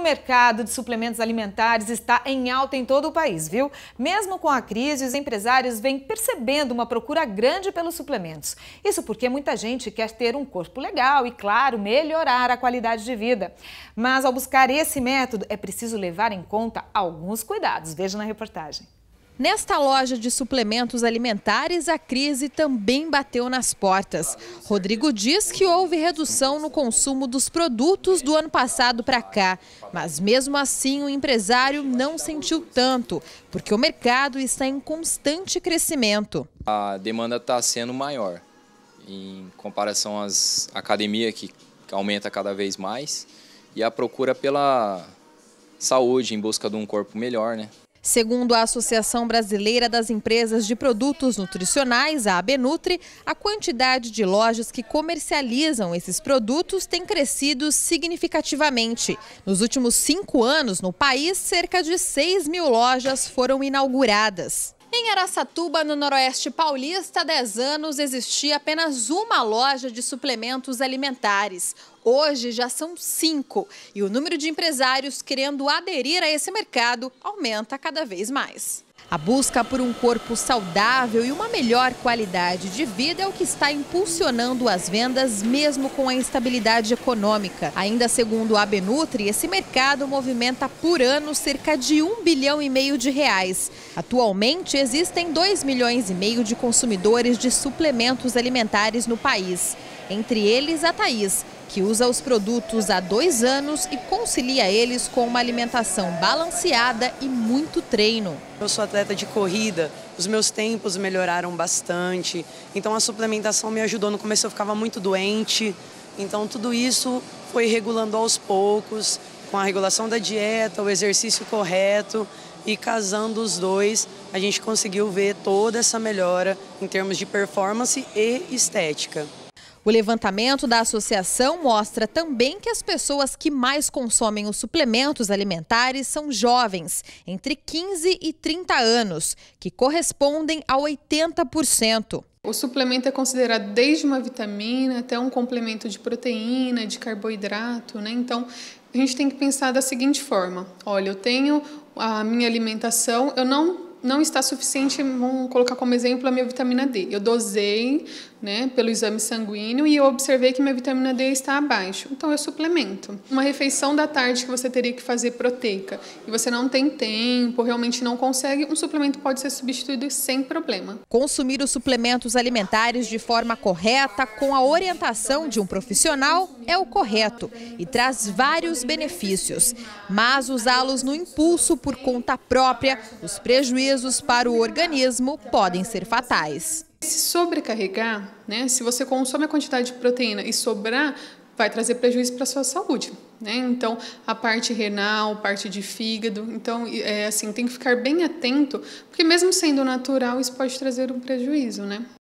mercado de suplementos alimentares está em alta em todo o país, viu? Mesmo com a crise, os empresários vêm percebendo uma procura grande pelos suplementos. Isso porque muita gente quer ter um corpo legal e, claro, melhorar a qualidade de vida. Mas ao buscar esse método, é preciso levar em conta alguns cuidados. Veja na reportagem. Nesta loja de suplementos alimentares, a crise também bateu nas portas. Rodrigo diz que houve redução no consumo dos produtos do ano passado para cá. Mas mesmo assim o empresário não sentiu tanto, porque o mercado está em constante crescimento. A demanda está sendo maior em comparação às academias, que aumenta cada vez mais, e a procura pela saúde, em busca de um corpo melhor, né? Segundo a Associação Brasileira das Empresas de Produtos Nutricionais, a Abenutri, a quantidade de lojas que comercializam esses produtos tem crescido significativamente. Nos últimos 5 anos, no país, cerca de 6.000 lojas foram inauguradas. Em Araçatuba, no Noroeste Paulista, há 10 anos existia apenas uma loja de suplementos alimentares. Hoje já são 5 e o número de empresários querendo aderir a esse mercado aumenta cada vez mais. A busca por um corpo saudável e uma melhor qualidade de vida é o que está impulsionando as vendas, mesmo com a instabilidade econômica. Ainda segundo a Abenutri, esse mercado movimenta por ano cerca de R$1,5 bilhão de reais. Atualmente, existem 2,5 milhões de consumidores de suplementos alimentares no país. Entre eles, a Thaís, que usa os produtos há 2 anos e concilia eles com uma alimentação balanceada e muito treino. Eu sou atleta de corrida, os meus tempos melhoraram bastante, então a suplementação me ajudou. No começo eu ficava muito doente, então tudo isso foi regulando aos poucos, com a regulação da dieta, o exercício correto, e casando os dois, a gente conseguiu ver toda essa melhora em termos de performance e estética. O levantamento da associação mostra também que as pessoas que mais consomem os suplementos alimentares são jovens, entre 15 e 30 anos, que correspondem a 80%. O suplemento é considerado desde uma vitamina até um complemento de proteína, de carboidrato, né? Então, a gente tem que pensar da seguinte forma: olha, eu tenho a minha alimentação, não está suficiente, vamos colocar como exemplo a minha vitamina D. Eu dosei, né, pelo exame sanguíneo e eu observei que minha vitamina D está abaixo. Então eu suplemento. Uma refeição da tarde que você teria que fazer proteica e você não tem tempo, realmente não consegue, um suplemento pode ser substituído sem problema. Consumir os suplementos alimentares de forma correta, com a orientação de um profissional, é o correto e traz vários benefícios. Mas usá-los no impulso por conta própria, os prejuízos para o organismo podem ser fatais. Se sobrecarregar, né, se você consome a quantidade de proteína e sobrar, vai trazer prejuízo para a sua saúde, né? Então, a parte renal, parte de fígado, então, assim, tem que ficar bem atento, porque mesmo sendo natural, isso pode trazer um prejuízo, né?